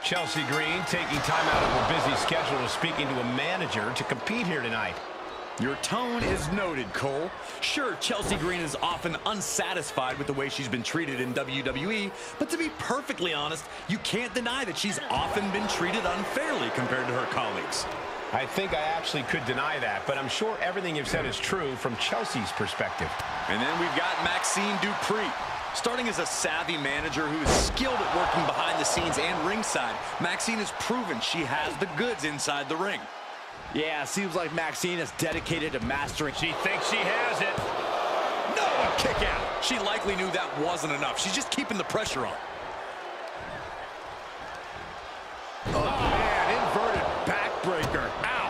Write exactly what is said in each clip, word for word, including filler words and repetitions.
Chelsea Green taking time out of her busy schedule to speaking to a manager to compete here tonight. Your tone is noted, Cole. Sure, Chelsea Green is often unsatisfied with the way she's been treated in W W E, but to be perfectly honest, you can't deny that she's often been treated unfairly compared to her colleagues. I think I actually could deny that, but I'm sure everything you've said is true from Chelsea's perspective. And then we've got Maxxine Dupri. Starting as a savvy manager who is skilled at working behind the scenes and ringside, Maxxine has proven she has the goods inside the ring. Yeah, seems like Maxxine is dedicated to mastering. She thinks she has it. No, a kick out. She likely knew that wasn't enough. She's just keeping the pressure on. Oh, man, inverted backbreaker. Ow.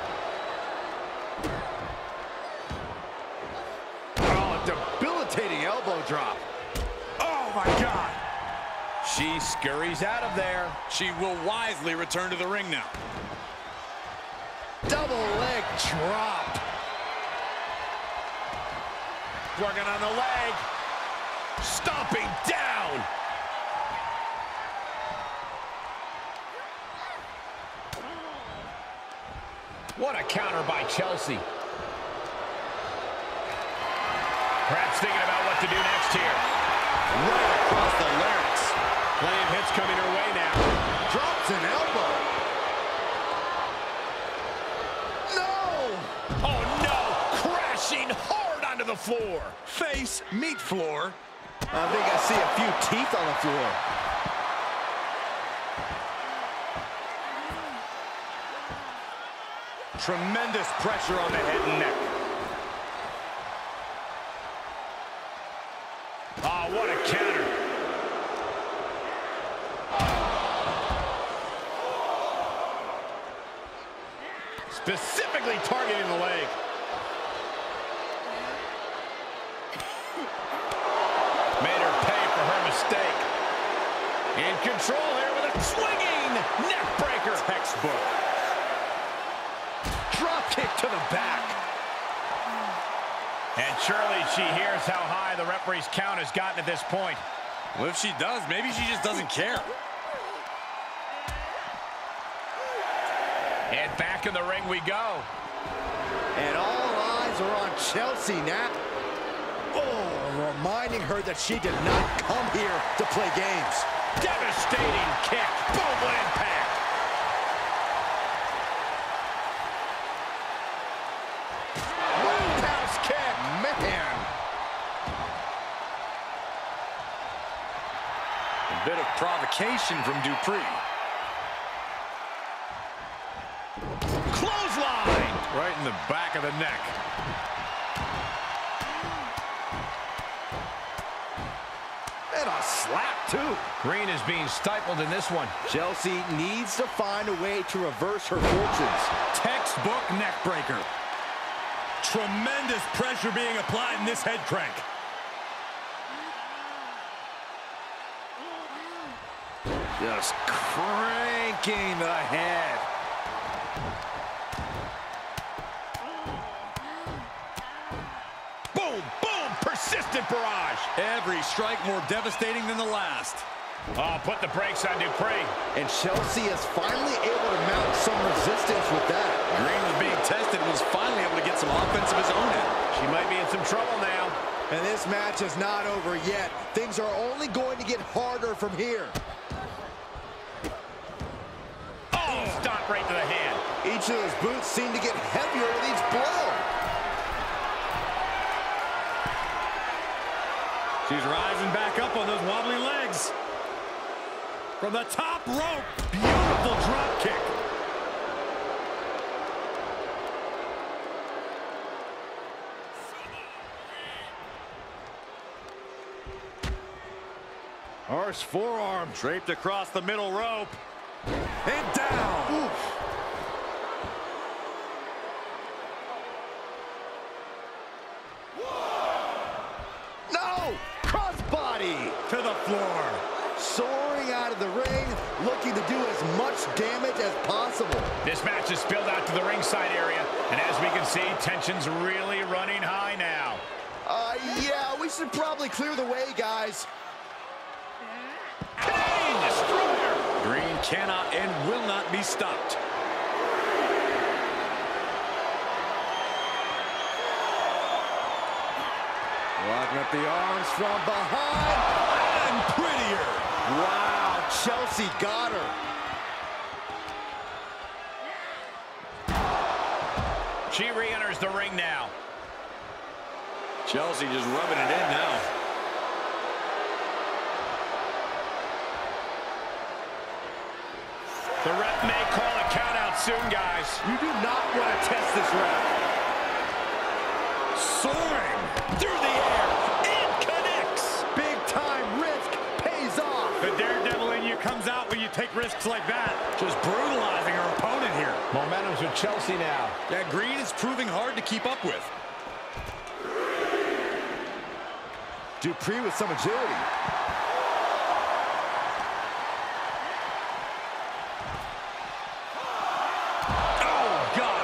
Oh, debilitating elbow drop. Oh, my God. She scurries out of there. She will wisely return to the ring now. Double leg drop. Working on the leg. Stomping down. What a counter by Chelsea. Perhaps thinking about what to do next here. Right across the larynx. Plenty of hits coming her way now. Drops an elbow. Oh, no! Crashing hard onto the floor. Face, meat floor. I think I see a few teeth on the floor. Tremendous pressure on the head and neck. Oh, what a counter. Specifically targeting the leg. Made her pay for her mistake. In control here with a swinging neck breaker. Textbook. Drop kick to the back. And surely she hears how high the referee's count has gotten at this point. Well, if she does, maybe she just doesn't care. And back in the ring we go. And all eyes are on Chelsea now. Oh, reminding her that she did not come here to play games. Devastating kick. Boom, impact. Roundhouse kick. Man. A bit of provocation from Dupri. Clothesline. Right in the back of the neck. And a slap, too. Green is being stifled in this one. Chelsea needs to find a way to reverse her fortunes. Textbook neck breaker. Tremendous pressure being applied in this head crank. Just cranking the head. Boom, boom, persistent barrage. Every strike more devastating than the last. Oh, put the brakes on Dupri. And Chelsea is finally able to mount some resistance with that. Green was being tested and was finally able to get some offense of his own in. She might be in some trouble now. And this match is not over yet. Things are only going to get harder from here. Oh, stomp right to the hand. Each of those boots seem to get heavier with each blow. She's rising back up on those wobbly legs. From the top rope, beautiful drop kick. Harsh forearm. Draped across the middle rope. And down. Oof. No! Crossbody. To the floor. Soaring out of the ring, looking to do as much damage as possible. This match is spilled out to the ringside area, and as we can see, tension's really running high now. Uh, yeah, we should probably clear the way, guys. Kane, destroyer! Green cannot and will not be stopped. Locking up the arms from behind. And prettier. Wow, Chelsea got her. She re-enters the ring now. Chelsea just rubbing it in now. The ref may call a count out soon, guys. You do not want to test this ref. Soaring through the air. It connects. Big time risk pays off. The daredevil in you comes out when you take risks like that. Just brutalizing her opponent here. Momentum's with Chelsea now. Yeah, Green is proving hard to keep up with. Dupree with some agility. Oh, God.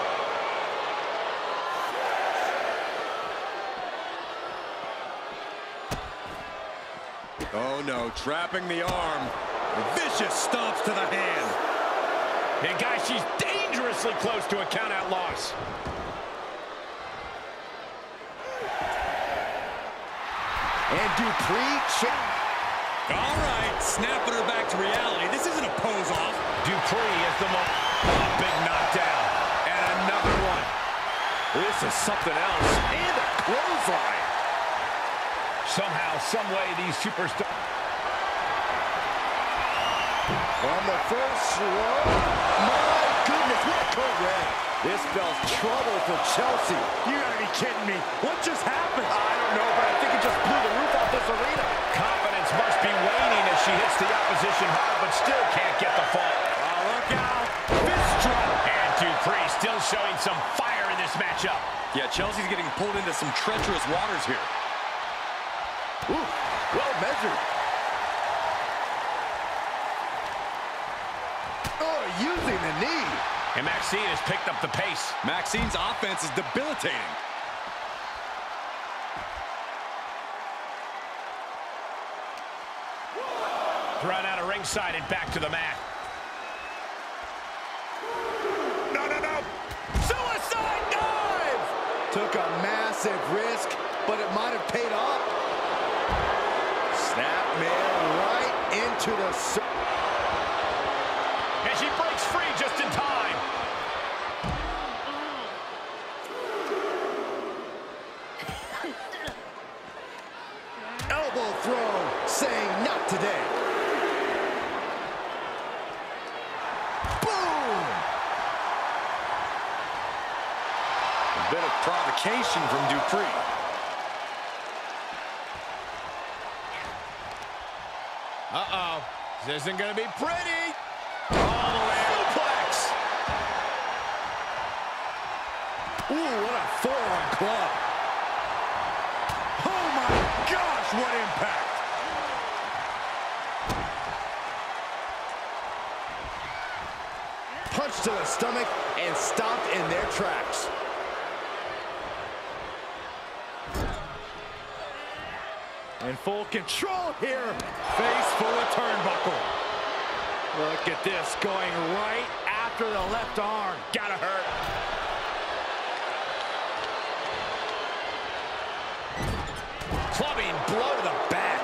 Oh, no, trapping the arm. Vicious stomps to the hand. And guys, she's dangerously close to a count-out loss. And Dupree. All right, snapping her back to reality. This isn't a pose-off. Dupree is the most oh, big knockdown. And another one. This is something else. And a clothesline. Somehow, some way, these superstars. From the first row. My goodness, what a code red. This spells trouble for Chelsea. You gotta be kidding me. What just happened? I don't know, but I think it just blew the roof off this arena. Confidence must be waning as she hits the opposition hard, but still can't get the fall. Oh, look out. Fist drop. And Dupree still showing some fire in this matchup. Yeah, Chelsea's getting pulled into some treacherous waters here. Ooh, well measured. Oh, using the knee. And Maxine has picked up the pace. Maxine's offense is debilitating. Thrown out of ringside and back to the mat. No, no, no. Suicide dive. Took a massive risk, but it might have paid off. Snapmare right into the... And she breaks free just in time. Elbow throw, saying not today. Boom! A bit of provocation from Dupree. Uh-oh. This isn't going to be pretty. All the way suplex. Ooh, what a forearm club. Oh my gosh, what impact. Punch to the stomach and stopped in their tracks. In full control here. Face full of turnbuckle. Look at this, going right after the left arm. Gotta hurt. Clubbing blow to the back.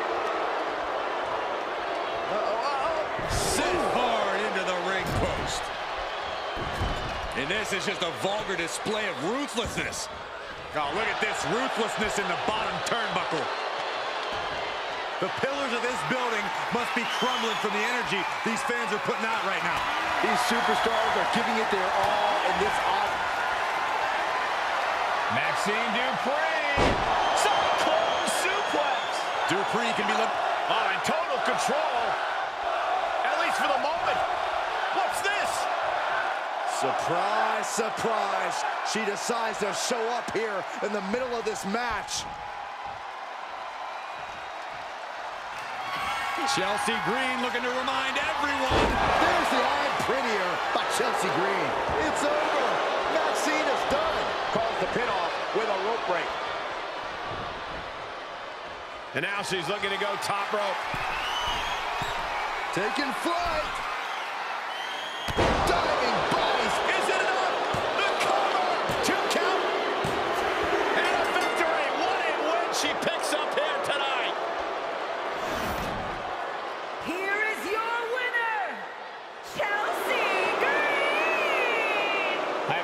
Uh-oh, uh-oh. Sit hard into the ring post. And this is just a vulgar display of ruthlessness. Oh, look at this ruthlessness in the bottom turnbuckle. The pillars of this building must be crumbling from the energy these fans are putting out right now. These superstars are giving it their all in this off. Maxine Dupree. Some cold suplex. Dupree can be looked... Oh, in total control. At least for the moment. What's this? Surprise, surprise. She decides to show up here in the middle of this match. Chelsea Green looking to remind everyone. There's the eye prettier by Chelsea Green. It's over. Maxine is done. Calls the pin off with a rope break. And now she's looking to go top rope. Taking flight.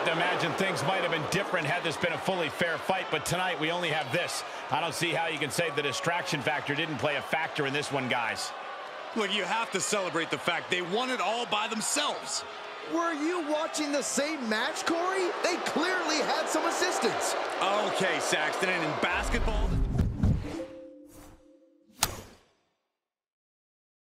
to imagine things might have been different had this been a fully fair fight, but tonight we only have this. I don't see how you can say the distraction factor didn't play a factor in this one, guys. Look, you have to celebrate the fact they won it all by themselves. Were you watching the same match, Corey? They clearly had some assistance. Okay, Saxton, and in basketball...